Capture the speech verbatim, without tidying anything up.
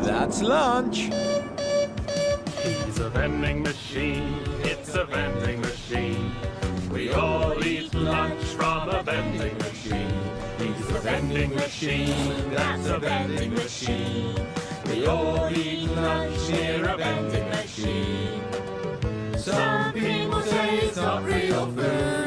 That's lunch. He's a vending machine, it's a vending machine. We all eat lunch from a vending machine. He's a vending machine, that's a vending machine. We all eat lunch near a vending machine. Some people say it's not real food.